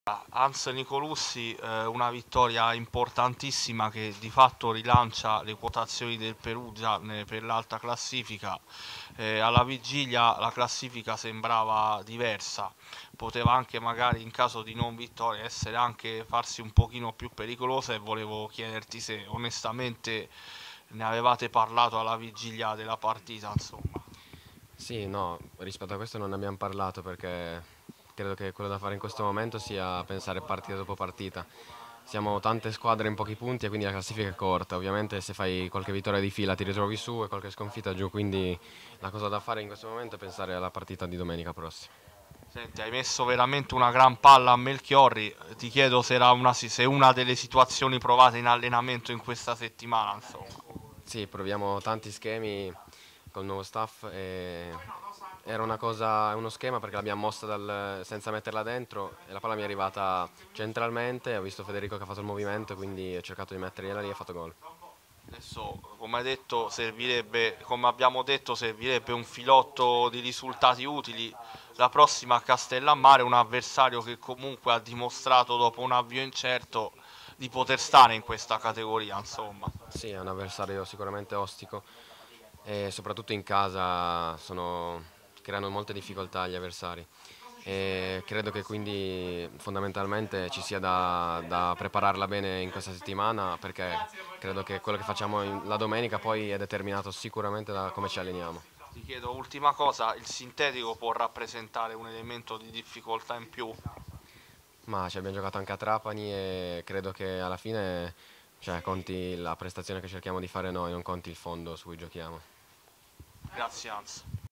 Hans Nicolussi, una vittoria importantissima che di fatto rilancia le quotazioni del Perugia per l'alta classifica. Alla vigilia la classifica sembrava diversa, poteva anche magari in caso di non vittoria essere anche farsi un pochino più pericolosa, e volevo chiederti se onestamente ne avevate parlato alla vigilia della partita, insomma. Sì, no, rispetto a questo non ne abbiamo parlato perché credo che quello da fare in questo momento sia pensare partita dopo partita. Siamo tante squadre in pochi punti e quindi la classifica è corta. Ovviamente se fai qualche vittoria di fila ti ritrovi su e qualche sconfitta giù, quindi la cosa da fare in questo momento è pensare alla partita di domenica prossima. Senti, hai messo veramente una gran palla a Melchiorri. Ti chiedo se era se una delle situazioni provate in allenamento in questa settimana, insomma. Sì, proviamo tanti schemi col nuovo staff e era una cosa, uno schema perché l'abbiamo mossa senza metterla dentro e la palla mi è arrivata centralmente, ho visto Federico che ha fatto il movimento, quindi ho cercato di mettergliela lì e ha fatto gol. Adesso, come hai detto, servirebbe, come abbiamo detto, servirebbe un filotto di risultati utili. La prossima a Castellammare, un avversario che comunque ha dimostrato dopo un avvio incerto di poter stare in questa categoria, insomma. Sì, è un avversario sicuramente ostico e soprattutto in casa creano molte difficoltà agli avversari. E credo che quindi fondamentalmente ci sia da prepararla bene in questa settimana perché credo che quello che facciamo la domenica poi è determinato sicuramente da come ci alleniamo. Ti chiedo, ultima cosa, il sintetico può rappresentare un elemento di difficoltà in più? Ma ci abbiamo giocato anche a Trapani e credo che alla fine cioè, conti la prestazione che cerchiamo di fare noi, non conti il fondo su cui giochiamo. Grazie Hans.